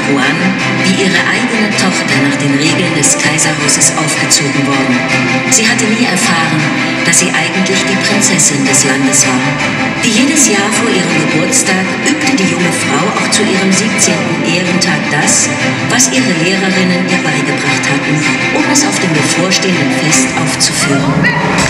Juan wie ihre eigene Tochter nach den Regeln des Kaiserhauses aufgezogen worden. Sie hatte nie erfahren, dass sie eigentlich die Prinzessin des Landes war. Wie jedes Jahr vor ihrem Geburtstag übte die junge Frau auch zu ihrem 17. Ehrentag das, was ihre Lehrerinnen ihr beigebracht hatten, um es auf dem bevorstehenden Fest aufzuführen.